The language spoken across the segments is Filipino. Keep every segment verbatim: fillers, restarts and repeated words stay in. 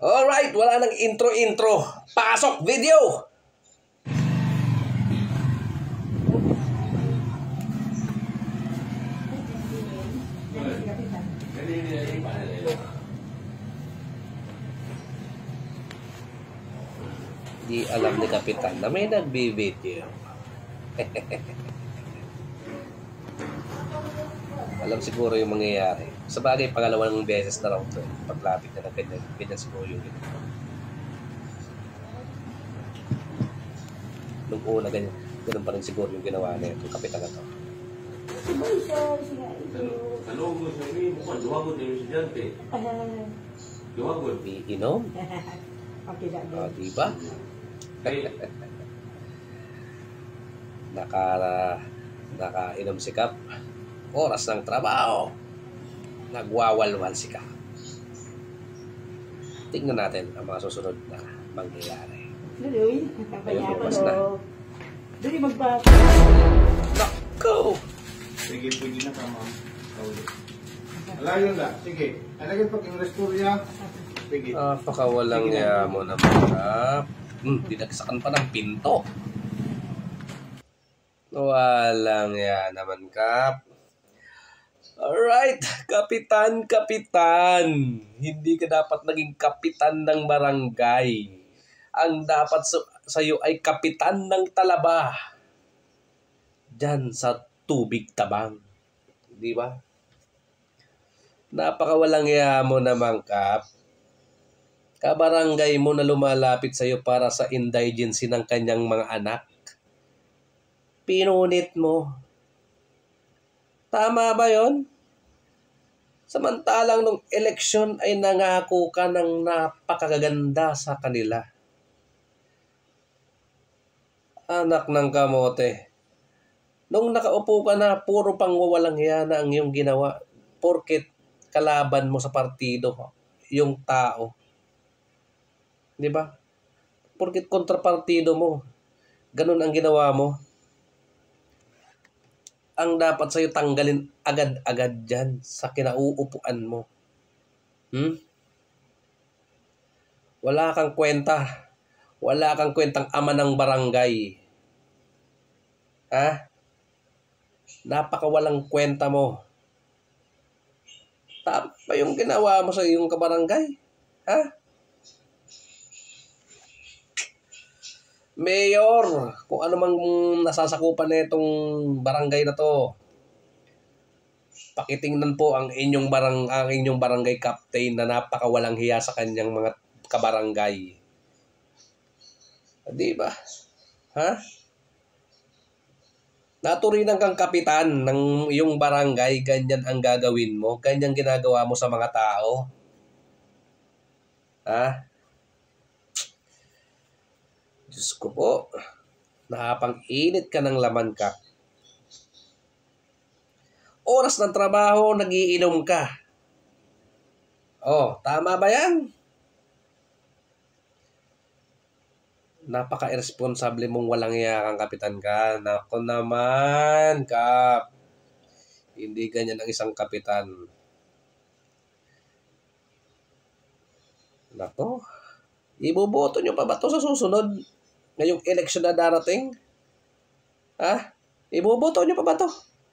Alright, wala nang intro-intro. Pasok video! Di alam ni Kapitan na may nagbi-video. Alam siguro yung mangyayari. Sa bagay, pangalawang beses na raw ito. Paglapit na ng ganyan, ganyan siguro yung ginawa. Nung una, ganyan, ganun pa rin siguro yung ginawa na yung Kapitan na ito. Kalunggo sa rin, mukhang duwagod na yung estudyante. Duwagod. Iinom? O, diba? Naka, nakainom si Kap. Oras ng trabaho. Nagwawalwal si Kap. Tingnan natin ang mga susunod na mangyayari. Luloy, Ayun, bukas na. Dali magba... Nako! Sige, pwede na ka, ma'am. Alayo na. Sige. Alagay pag yung restorya. Sige. Napakawalang niya mo naman, Kap. Hmm, dinagsakan pa ng pinto. Walang niya naman, Kap. Alright, kapitan, kapitan. Hindi ka dapat naging kapitan ng barangay. Ang dapat sa iyo ay kapitan ng talaba. Diyan sa tubig tabang. Di ba? Napakawalang iya mo naman, Kap. Kabarangay mo na lumalapit sa iyo para sa indigency ng kanyang mga anak. Pinunit mo. Tama ba yon? Samantalang nung eleksyon ay nangako ka ng napakaganda sa kanila. Anak ng kamote. Nung nakaupo ka na, puro pang wawalang hiya na ang iyong ginawa. Porket kalaban mo sa partido, yung tao. Di ba? Porket kontrapartido mo. Ganun ang ginawa mo. Ang dapat sa'yo tanggalin agad-agad dyan sa kinauupuan mo. Hmm? Wala kang kwenta. Wala kang kwentang ama ng barangay. Ha? Napakawalang kwenta mo. Tama ba yung ginawa mo sa iyong kabarangay? Ha? Mayor, kung ano mang nasasakupan na itong barangay na to, pakitingnan po ang inyong barang ang inyong barangay captain na napakawalang hiya sa kanyang mga kabarangay. Di ba? Ha? Naturinan kang kapitan ng iyong barangay, ganyan ang gagawin mo, ganyan ginagawa mo sa mga tao. Ha? Diyos ko po, nakapang-init ka ng laman, ka. Oras ng trabaho, nagiinom ka. Oh, tama ba yan? Napaka-irresponsable mong walang iya kang kapitan ka. Nako naman, Kap. Hindi ganyan ang isang kapitan. Nako. Iboboto nyo pa ba ito sa susunod? Ngayong eleksyon na darating? Ha? Iboboto nyo pa ba ito?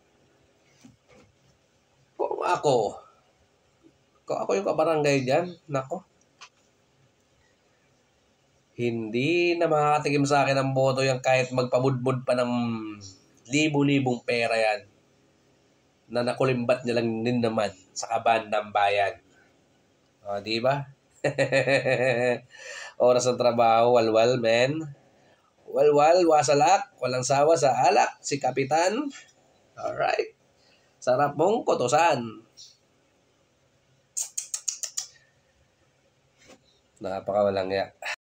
Kung ako, kung ako yung kabarangay dyan, nako. Hindi na makakatikim sa akin ang boto yan kahit magpabudbud pa ng libu-libong pera yan na nakulimbat niya lang din naman sa kabandang bayan. O, di ba? Oras ng trabaho, walwal, men. Walwal, wasalak, walang sawa sa alak, si kapitan. Alright. Sarap mong kotosan. Napakawalang ya.